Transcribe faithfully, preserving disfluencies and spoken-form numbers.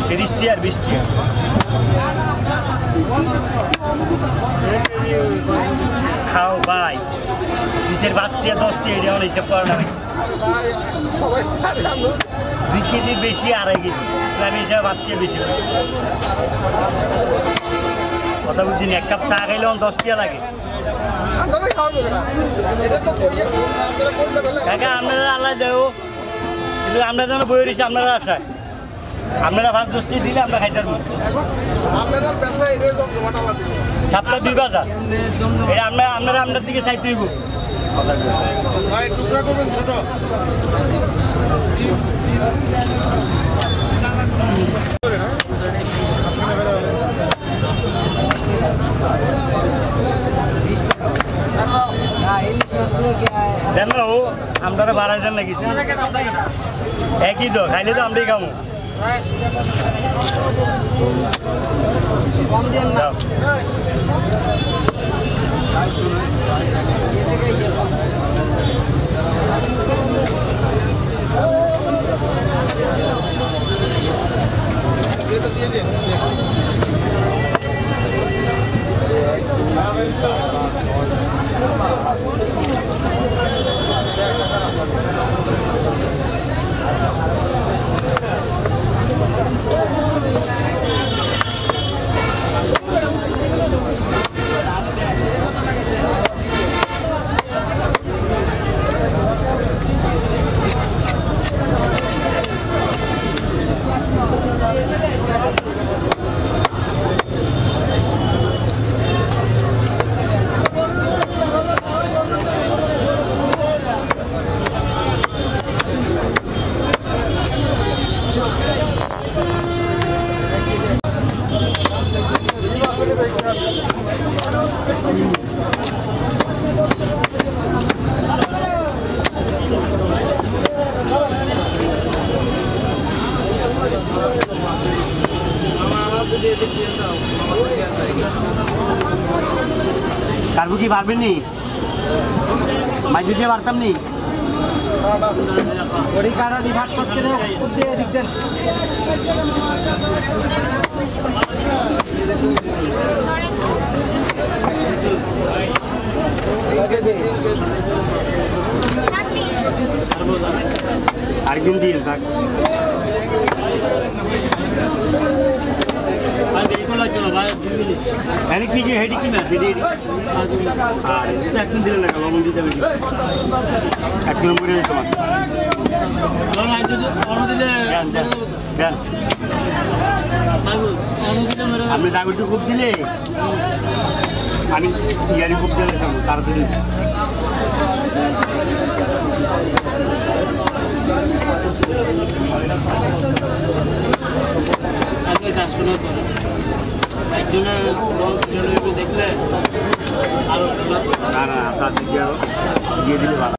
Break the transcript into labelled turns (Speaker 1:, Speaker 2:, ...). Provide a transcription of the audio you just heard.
Speaker 1: বৃষ্টি আর বৃষ্টি খাও ভাই নিজের পাঁচটিয়া দশটি এরিয়া অনেক হিসাব করা না দুই কেজি বেশি আড়াই কেজি আমি হিসাবে পাঁচটিয়া বেশি কথা বুঝিনি এক কাপ চা খাইলে দশ টিয়া লাগে কাকা আপনারা আল্লাহ দেও কিন্তু আমরা যেন বই রয়েছি আপনারা আশায় আপনারা ভাত দশটি দিলে আমরা খাইতে পারবো সপ্তাহ দুই বাজার এটা আমরা আপনারা আপনার দিকে চাইতে হইব ছোট জানো আপনারা বাড়াই দেন নাকি একই তো খাইলে তো আমরাই খাবো দিয়ে দিন কারবো কি পারবেন নি মাইজু দিয়ে পারতাম নি ওই কারণ রিভার্স করতে দিয়ে দিকতেন আরেকদিন দিন থাক এনে কি কি হেডি কিনা সেটি আর এটা একদিন দিলেন না লবণ দিতে হবে এক কিলো মুড়ে তোমার আপনি জাগরটি খুব দিলে আমি ইয়ারি খুব দিলে তাড়াতাড়ি একজনের দেখলে আরো না না তার দিয়ে দিলে ভালো